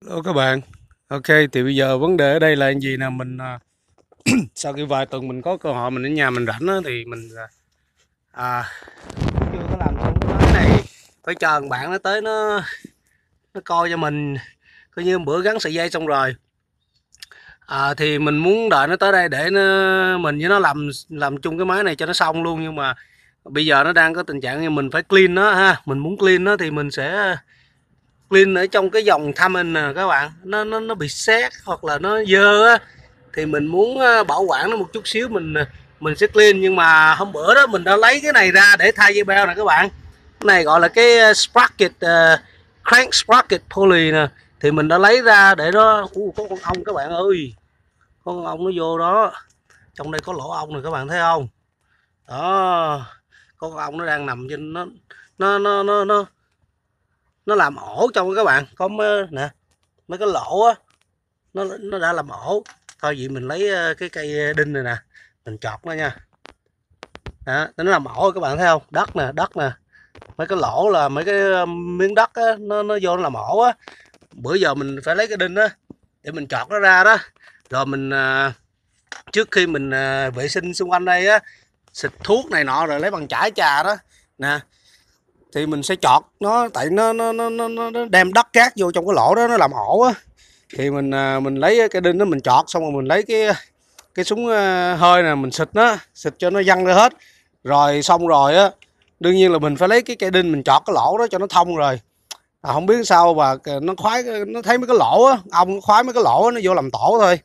Hello các bạn. Ok, thì bây giờ vấn đề ở đây là gì nè, mình sau khi vài tuần mình có cơ hội mình ở nhà mình rảnh á, thì mình à, chưa có làm xong cái này, phải chờ thằng bạn nó tới nó coi cho mình, coi như bữa gắn sợi dây xong rồi. Thì mình muốn đợi nó tới đây để mình với nó làm chung cái máy này cho nó xong luôn, nhưng mà bây giờ nó đang có tình trạng như mình phải clean nó ha, mình muốn clean nó thì mình sẽ clean ở trong cái dòng Thamen nè các bạn, nó bị sét hoặc là nó dơ á, thì mình muốn bảo quản nó một chút xíu, mình sẽ clean. Nhưng mà hôm bữa đó mình đã lấy cái này ra để thay dây beo nè các bạn, cái này gọi là cái sprocket, crank sprocket pulley nè, thì mình đã lấy ra để nó có con ong các bạn ơi, có con ong nó vô đó, trong đây có lỗ ong này các bạn thấy không đó, có con ong nó đang nằm trên nó nó nó nó nó làm ổ trong các bạn, có nè mấy cái lỗ á, nó đã làm ổ. Thôi vậy mình lấy cái cây đinh này nè, mình chọt nó nha, đó, nó làm ổ các bạn thấy không, đất nè, mấy cái lỗ là mấy cái miếng đất á, nó vô nó làm ổ á. Bữa giờ mình phải lấy cái đinh á để mình chọt nó ra đó, rồi mình trước khi mình vệ sinh xung quanh đây á, xịt thuốc này nọ rồi lấy bằng chải chà đó nè, thì mình sẽ chọt nó, tại nó đem đất cát vô trong cái lỗ đó, nó làm ổ á. Thì mình lấy cái đinh đó mình chọt xong rồi mình lấy cái súng hơi nè, mình xịt cho nó văng ra hết. Rồi xong rồi á, đương nhiên là mình phải lấy cái cây đinh mình chọt cái lỗ đó cho nó thông rồi. Không biết sao mà nó khoái, nó thấy mấy cái lỗ á, ong khoái mấy cái lỗ á, nó vô làm tổ thôi.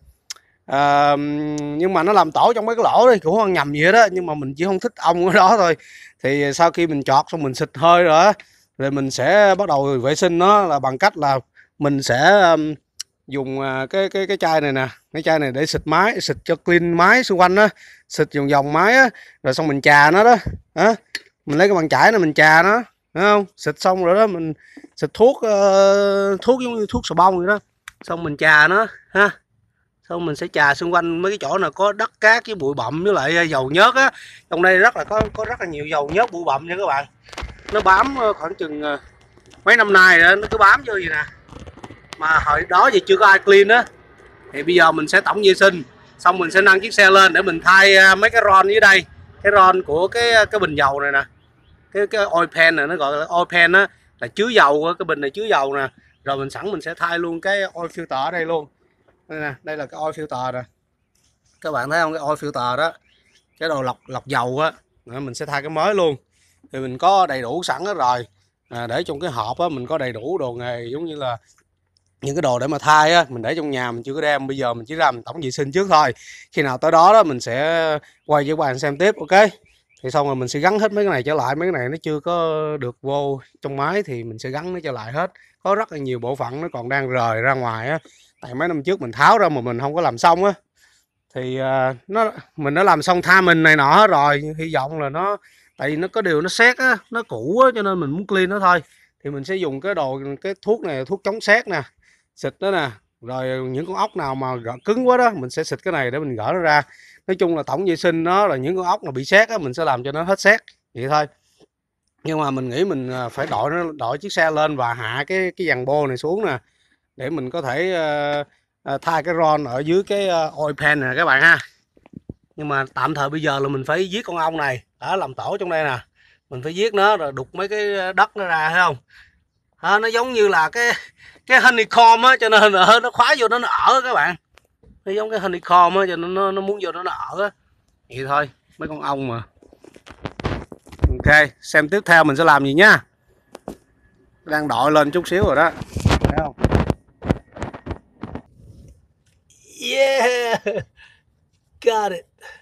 Nhưng mà nó làm tổ trong mấy cái lỗ đi cũng không nhầm gì hết đó, nhưng mà mình chỉ không thích ong ở đó thôi. Thì sau khi mình chọt xong mình xịt hơi rồi á, rồi mình sẽ bắt đầu vệ sinh nó là bằng cách là mình sẽ dùng cái chai này nè, cái chai này để xịt máy, xịt cho clean máy xung quanh á, xịt vòng vòng máy á, rồi xong mình chà nó đó, đó. Mình lấy cái bàn chải này mình chà nó, thấy không, xịt xong rồi đó mình xịt thuốc giống như thuốc xà bông vậy đó, xong mình chà nó ha, xong mình sẽ chà xung quanh mấy cái chỗ nào có đất cát với bụi bặm với lại dầu nhớt á. Trong đây rất là có rất là nhiều dầu nhớt bụi bặm nha các bạn, nó bám khoảng chừng mấy năm nay rồi nó cứ bám vô gì nè, mà hồi đó thì chưa có ai clean á. Thì bây giờ mình sẽ tổng vệ sinh xong mình sẽ nâng chiếc xe lên để mình thay mấy cái ron dưới đây, cái ron của cái bình dầu này nè, cái oil pan này, nó gọi là oil pan á, là chứa dầu, cái bình này chứa dầu nè. Rồi mình sẵn mình sẽ thay luôn cái oil filter ở đây luôn, đây nè, đây là cái oil filter nè, các bạn thấy không, cái oil filter đó, cái đồ lọc dầu á, mình sẽ thay cái mới luôn. Thì mình có đầy đủ sẵn hết rồi, để trong cái hộp á mình có đầy đủ đồ nghề, giống như là những cái đồ để mà thay á, mình để trong nhà mình chưa có đem, bây giờ mình chỉ làm tổng vệ sinh trước thôi. Khi nào tới đó đó mình sẽ quay cho các bạn xem tiếp, ok. Thì xong rồi mình sẽ gắn hết mấy cái này trở lại, mấy cái này nó chưa có được vô trong máy thì mình sẽ gắn nó trở lại hết. Có rất là nhiều bộ phận nó còn đang rời ra ngoài á, tại mấy năm trước mình tháo ra mà mình không có làm xong á. Thì mình đã làm xong tha mình này nọ hết rồi, hy vọng là nó, tại vì nó có điều nó sét á, nó cũ á, cho nên mình muốn clean nó thôi. Thì mình sẽ dùng cái thuốc này, thuốc chống sét nè, xịt đó nè, rồi những con ốc nào mà cứng quá đó mình sẽ xịt cái này để mình gỡ nó ra. Nói chung là tổng vệ sinh nó là những con ốc nào bị sét á mình sẽ làm cho nó hết sét vậy thôi. Nhưng mà mình nghĩ mình phải đội chiếc xe lên và hạ cái dàn bô này xuống nè, để mình có thể thay cái ron ở dưới cái oil pan này các bạn ha. Nhưng mà tạm thời bây giờ là mình phải giết con ong này đã làm tổ trong đây nè, mình phải giết nó rồi đục mấy cái đất nó ra, thấy không. Nó giống như là cái honeycomb á, cho nên là nó khóa vô nó ở các bạn, nó giống cái honeycomb á, cho nên nó muốn vô nó ở á, vậy thôi, mấy con ong mà. Ok, xem tiếp theo mình sẽ làm gì nhá, đang đội lên chút xíu rồi đó, thấy không. Yeah, got it.